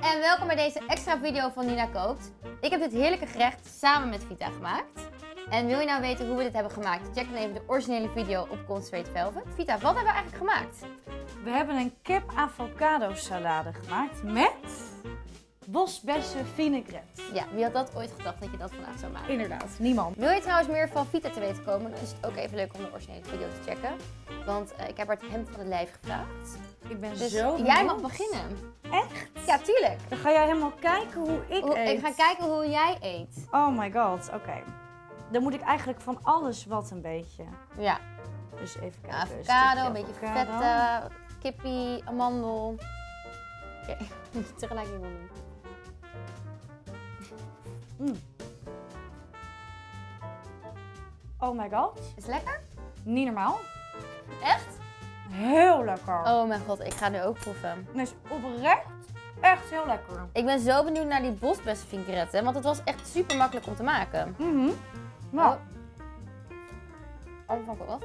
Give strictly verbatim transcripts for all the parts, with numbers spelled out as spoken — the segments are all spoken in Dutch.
en welkom bij deze extra video van Nina Kookt. Ik heb dit heerlijke gerecht samen met Vita gemaakt. En wil je nou weten hoe we dit hebben gemaakt? Check dan even de originele video op Concentrate Velvet. Vita, wat hebben we eigenlijk gemaakt? We hebben een kip avocado salade gemaakt met bosbessen vinaigrette. Ja, wie had dat ooit gedacht dat je dat vandaag zou maken? Inderdaad, niemand. Wil je trouwens meer van Vita te weten komen, dan is het ook even leuk om de originele video te checken. Want uh, ik heb haar het hemd van het lijf gevraagd. Ik ben Dus zo jij mag benieuwd. beginnen. Echt? Ja, tuurlijk. Dan ga jij helemaal kijken hoe ik Hoe- eet. ik ga kijken hoe jij eet. Oh my god, oké. Dan moet ik eigenlijk van alles wat een beetje. Ja, Dus even kijken. avocado, een beetje avocado. vette, kippie, amandel. Oké, moet je tegelijk niet doen. Mm. Oh my god, Is het lekker? niet normaal. Echt? Heel lekker. Oh mijn god, ik ga nu ook proeven. Het is oprecht echt heel lekker. Ik ben zo benieuwd naar die bosbessen vinaigrette, want het was echt super makkelijk om te maken. Mhm. Nou, Oh, oh van wat?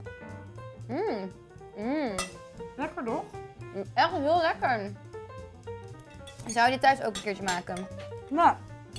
Mmm. Mmm. lekker toch? Echt heel lekker. Zou je dit thuis ook een keertje maken? Nou,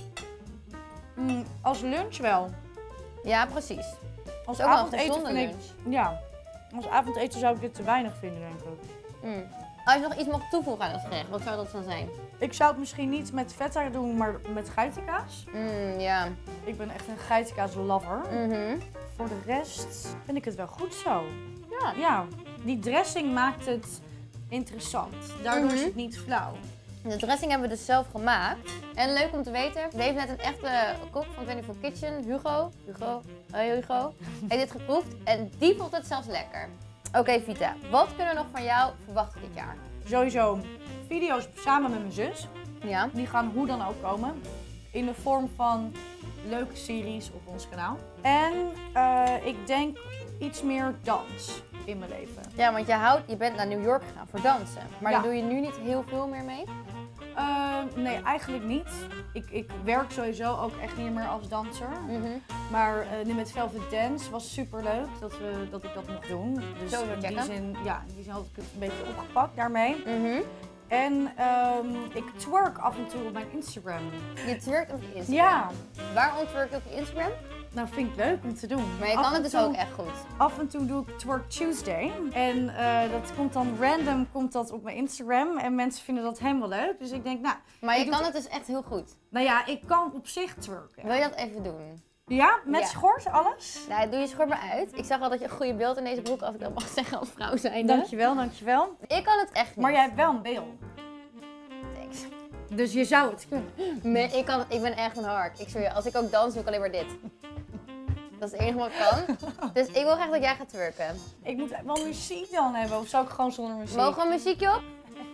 mm, als lunch wel. Ja, precies. Als Is ook wel een avondeten gezonde vind ik, lunch. ja, als avondeten zou ik dit te weinig vinden, denk ik. Mm. Als je nog iets mag toevoegen aan het gerecht, wat zou dat dan zijn? Ik zou het misschien niet met feta doen, maar met geitenkaas. Mmm, ja. Ik ben echt een geitenkaas lover. Mhm. Voor de rest vind ik het wel goed zo. Ja. Ja, die dressing maakt het interessant. Daardoor is Mhm. het niet flauw. De dressing hebben we dus zelf gemaakt. En leuk om te weten, we heeft net een echte kok van twenty-four Kitchen, Hugo. Hugo, hoi Hugo. Heeft dit geproefd en die vond het zelfs lekker. Oké Vita, wat kunnen we nog van jou verwachten dit jaar? Sowieso video's samen met mijn zus. Ja. Die gaan hoe dan ook komen. In de vorm van leuke series op ons kanaal. En uh, ik denk iets meer dans in mijn leven. Ja, want je, houdt, je bent naar New York gegaan voor dansen. Maar Ja. daar doe je nu niet heel veel meer mee? Uh, nee, eigenlijk niet. Ik, ik werk sowieso ook echt niet meer als danser. Mhm. Maar uh, nu met Velvet Dance was super leuk dat, we, dat ik dat mocht doen. Dus Zo, in die checken. zin, ja, in die zin had ik het een beetje opgepakt daarmee. Mhm. En um, ik twerk af en toe op mijn Instagram. Je twerkt op je Instagram. Ja, Waarom twerk je op je Instagram? nou vind ik leuk om te doen. Maar je Af kan en het dus toe- ook echt goed. Af en toe doe ik Twerk Tuesday. En uh, dat komt dan random komt dat op mijn Instagram. En mensen vinden dat helemaal leuk. Dus ik denk, nou, Maar je Ik doe kan het dus echt heel goed. nou ja, ik kan op zich twerken. Wil je dat even doen? Ja, met Ja. schort, alles. Nou, doe je schort maar uit. Ik zag al dat je een goede beeld in deze broek, als ik dat mag zeggen als vrouw zijnde. Dankjewel, dankjewel. Ik kan het echt niet. Maar jij hebt wel een beeld. Thanks. Dus je zou het kunnen. Nee, ik, kan, ik ben echt een hard. Ik zweer je, als ik ook dans, doe ik alleen maar dit. Dat is het enige wat ik kan. Dus ik wil graag dat jij gaat twerken. Ik moet wel muziek dan hebben. Of zou ik gewoon zonder muziek? Mogen we een muziekje op?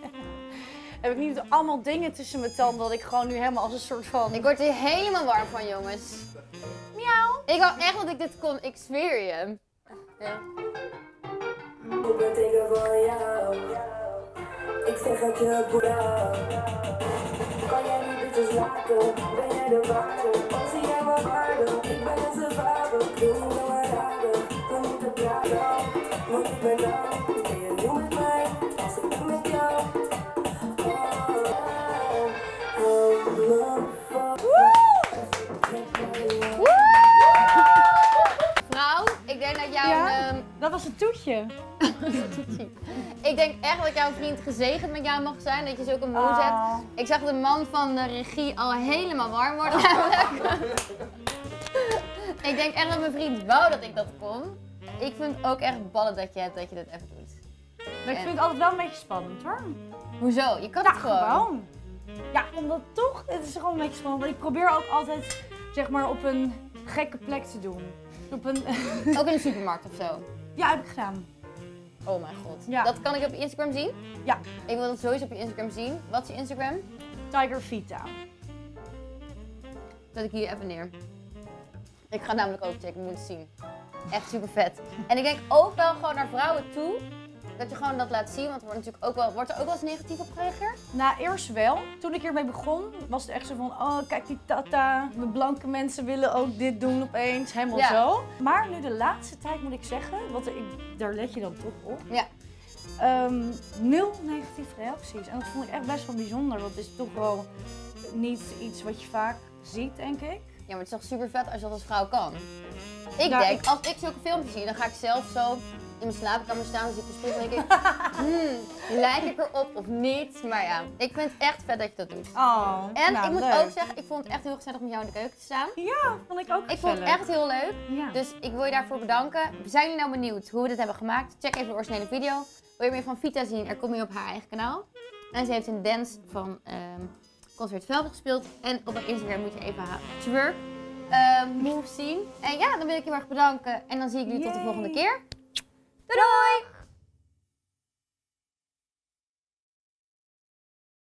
Heb ik niet allemaal dingen tussen mijn tanden dat ik gewoon nu helemaal als een soort van... Ik word hier helemaal warm van, jongens. Miauw. Ik wou echt dat ik dit kon, ik zweer je. Ja. Ik ben tegen voor jou. Ik zeg het je boeien. Kan jij niet bitches laten? Ben jij de waarde? Of zie jij wat waarde? Ik ben een survivor. Doe niet zo raden. We moeten praten. Want ik ben down. Ben je nu met mij? Als ik ben met jou. Oh, oh, love for Vrouw, ik denk dat jouw... Ja? ehm, Dat was een toetje. ik denk echt dat jouw vriend gezegend met jou mag zijn, dat je zulke moe Ah. zet. Ik zag de man van de regie al helemaal warm worden namelijk. Ik denk echt dat mijn vriend wou dat ik dat kon. Ik vind het ook echt ballen dat je hebt dat je dit even doet. Maar ik vind het altijd wel een beetje spannend hoor. Hoezo? Je kan Ja, het gewoon. gewoon. Ja, omdat toch, het is gewoon een beetje spannend. Want ik probeer ook altijd, zeg maar, op een gekke plek te doen. Op een... Ook in de supermarkt of zo. Ja, heb ik gedaan. Oh mijn god. Ja. Dat kan ik op je Instagram zien? Ja, Ik wil dat sowieso op je Instagram zien. Wat is je Instagram? Tiger Vita. Zet ik hier even neer. Ik ga namelijk ook checken, ik moet het zien. Echt super vet. En ik denk ook wel gewoon naar vrouwen toe, dat je gewoon dat laat zien, want er wordt natuurlijk ook wel, wordt er ook wel eens negatief op gereageerd? Nou, eerst wel. Toen ik hiermee begon, was het echt zo van, oh kijk die tata, de blanke mensen willen ook dit doen opeens, helemaal Ja. zo. Maar nu de laatste tijd moet ik zeggen, want ik, daar let je dan toch op, Ja. um, nul negatieve reacties. En dat vond ik echt best wel bijzonder. Want het is toch wel niet iets wat je vaak ziet, denk ik. Ja, maar het is toch super vet als je dat als vrouw kan? Ik Ja, denk, ik- als ik zulke filmpjes zie, dan ga ik zelf zo in mijn slaapkamer staan, dan zie ik een spiegel en denk ik, hmm, lijk ik erop of niet? Maar ja, ik vind het echt vet dat je dat doet. Oh, En nou, ik moet leuk. ook zeggen, ik vond het echt heel gezellig om met jou in de keuken te staan. Ja, vond ik ook Ik vond het gezellig. echt heel leuk. Ja. Dus ik wil je daarvoor bedanken. Zijn jullie nou benieuwd hoe we dit hebben gemaakt? Check even de originele video. Wil je meer van Vita zien? Er kom je op haar eigen kanaal. En ze heeft een dance van um, Concert Velvet gespeeld. En op haar Instagram moet je even haar twerk um, move zien. En ja, dan wil ik je heel erg bedanken. En dan zie ik jullie tot de Yay. volgende keer. Doei doei!